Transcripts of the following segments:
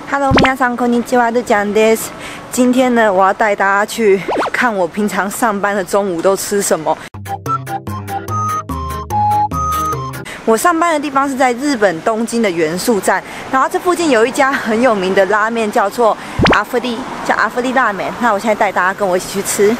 Hello， 皆さんこんにちは，ルちゃんです。今天呢，我要带大家去看我平常上班的中午都吃什么。我上班的地方是在日本东京的元素站，然后这附近有一家很有名的拉面，叫做阿芙丽，叫阿芙丽拉面。那我现在带大家跟我一起去吃。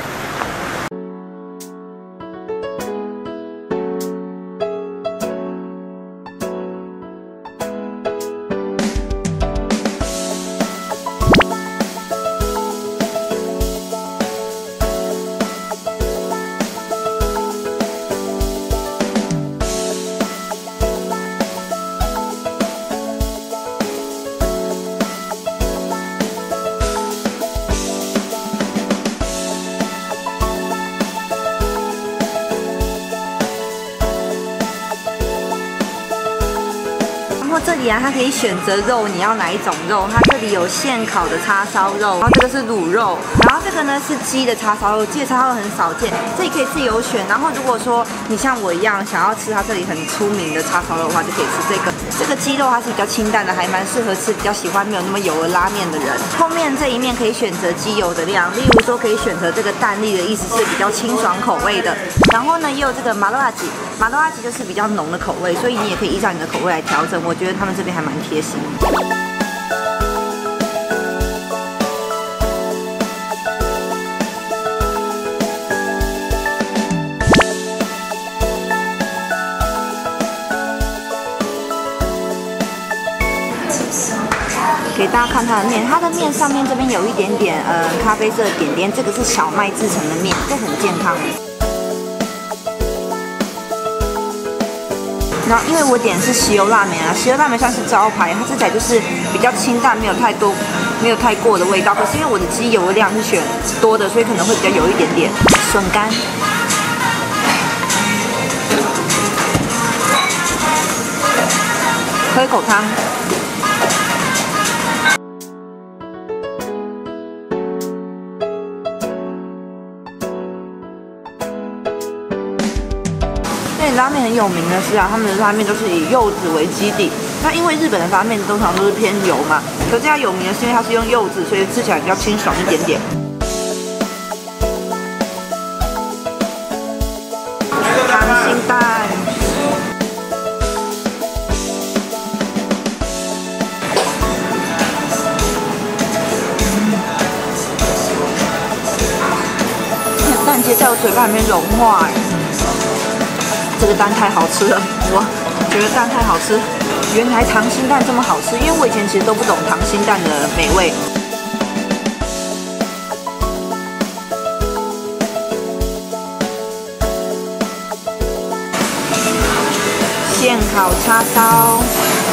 然后这里啊，它可以选择肉，你要哪一种肉？它这里有现烤的叉烧肉，然后这个是卤肉，然后这个呢是鸡的叉烧肉，鸡的叉烧肉很少见，这里可以自由选。然后如果说你像我一样想要吃它这里很出名的叉烧肉的话，就可以吃这个。这个鸡肉它是比较清淡的，还蛮适合吃比较喜欢没有那么油的拉面的人。后面这一面可以选择鸡油的量，例如说可以选择这个蛋力的意思是比较清爽口味的。然后呢也有这个马罗阿吉，马罗阿吉就是比较浓的口味，所以你也可以依照你的口味来调整。我觉得他们这边还蛮贴心。给大家看它的面，它的面上面这边有一点点咖啡色的点点，这个是小麦制成的面，这很健康。 然后因为我点的是石油拉面啊，石油拉面算是招牌，它吃起来就是比较清淡，没有太多、没有太过的味道。可是因为我的鸡油量是选多的，所以可能会比较有一点点笋干。喝一口汤。 拉面很有名的是啊，他们的拉面都是以柚子为基底。那因为日本的拉面通常都是偏油嘛，可这家有名的是因为它是用柚子，所以吃起来比较清爽一点点。溏心蛋，蛋接在我嘴巴里面融化哎。 这个蛋太好吃了，我觉得蛋太好吃。原来溏心蛋这么好吃，因为我以前其实都不懂溏心蛋的美味。现烤叉烧。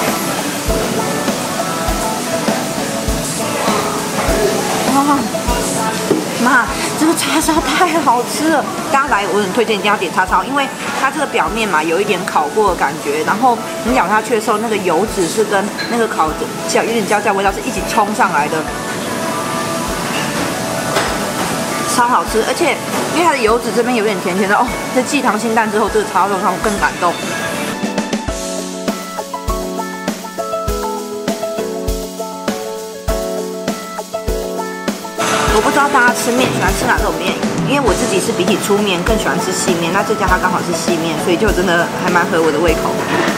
妈，这个叉烧太好吃了！大家来，我很推荐一定要点叉烧，因为它这个表面嘛有一点烤过的感觉，然后你咬下去的时候，那个油脂是跟那个烤的有点焦焦味道是一起冲上来的，超好吃！而且因为它的油脂这边有点甜甜的哦，这继溏心蛋之后，这个叉烧肉让我更感动。 我不知道大家吃面喜欢吃哪种面，因为我自己是比起粗面更喜欢吃细面，那这家它刚好是细面，所以就真的还蛮合我的胃口。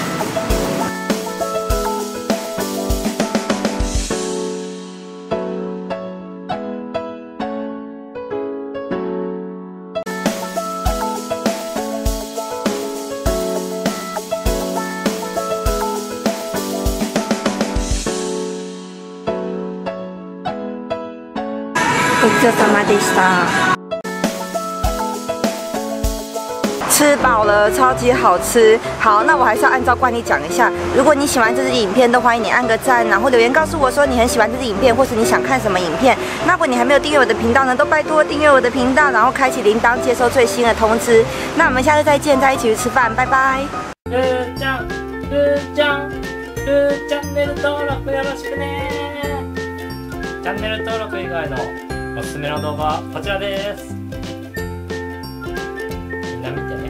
ごちそうさまでした。吃饱了，超级好吃。好，那我还是要按照惯例讲一下，如果你喜欢这支影片，都欢迎你按个赞，然后留言告诉我说你很喜欢这支影片，或是你想看什么影片。那如果你还没有订阅我的频道呢，都拜托订阅我的频道，然后开启铃铛，接收最新的通知。那我们下次再见，再一起去吃饭，拜拜。チャンネル登録よろしくね。チャンネル登録以外のおすすめの動画はこちらです。みんな見てね。